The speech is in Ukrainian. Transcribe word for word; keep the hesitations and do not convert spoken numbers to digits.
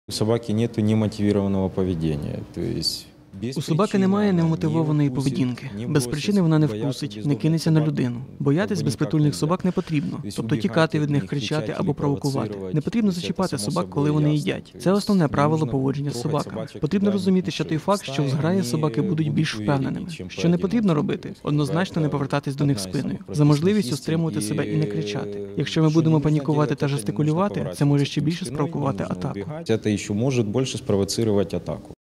У собаки нет немотивированного поведения, то есть У собаки немає немотивованої поведінки. Без причини вона не вкусить, не кинеться на людину. Боятись безпритульних собак не потрібно, тобто тікати від них, кричати або провокувати. Не потрібно зачіпати собак, коли вони їдять. Це основне правило поводження з собаками. Потрібно розуміти, що той факт, що в зграї собаки будуть більш впевненими. Що не потрібно робити? Однозначно не повертатись до них спиною. За можливістю стримувати себе і не кричати. Якщо ми будемо панікувати та жестикулювати, це може ще більше спровокувати атаку. Це ще може більше спровоцировать атаку.